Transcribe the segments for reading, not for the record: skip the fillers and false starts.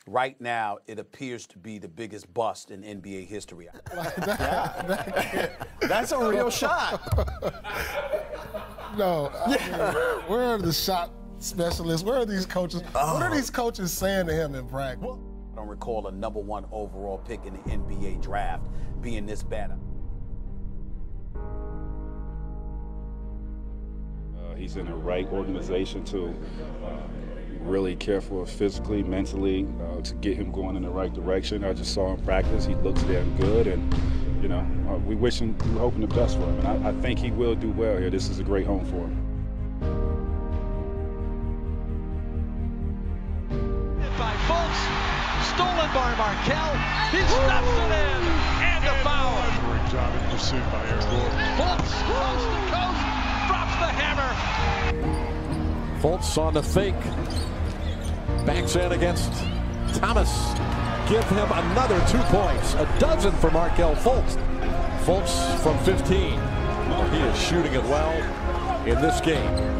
right now, it appears to be the biggest bust in NBA history. That's a real shot. No. Where are the shot specialists? Where are these coaches? What are these coaches saying to him in practice? I don't recall a #1 overall pick in the NBA draft being this bad. He's in the right organization to really careful physically, mentally, to get him going in the right direction. I just saw him practice. He looks damn good, and you know, we're hoping the best for him. And I think he will do well here. This is a great home for him. By Fultz, stolen by Markelle. He stuffs it in, and a foul. Great job in pursuit by Aaron Gordon. Fultz coast to coast, drops the hammer. Fultz on the fake, backs in against Thomas. Give him another 2 points, a dozen for Markelle Fultz. Fultz from 15. Well, he is shooting it well in this game.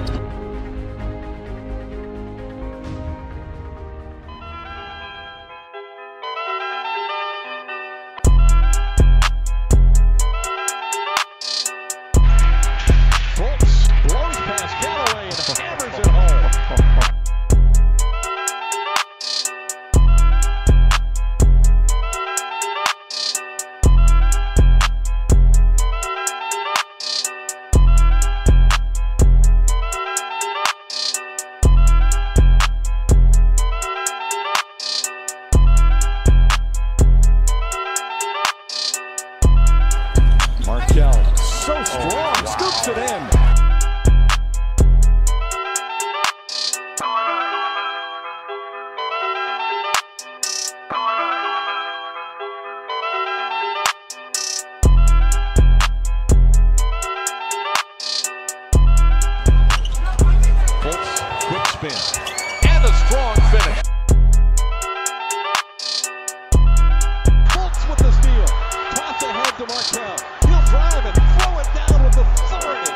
Markelle, so strong, scoops it in. Fultz, quick spin, and a strong finish. Fultz with the steal, toss ahead to Markelle. He'll drive and throw it down with authority.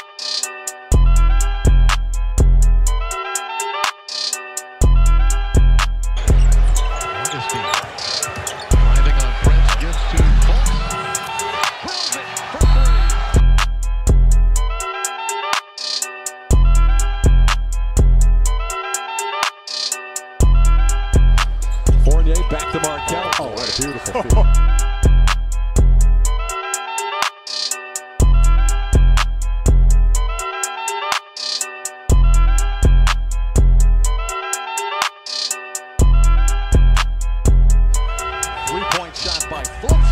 Augustine driving on Prince, gives to Fultz. Drills it for three. Fournier back to Markelle. Oh, what a beautiful feed. 3-point shot by Fultz.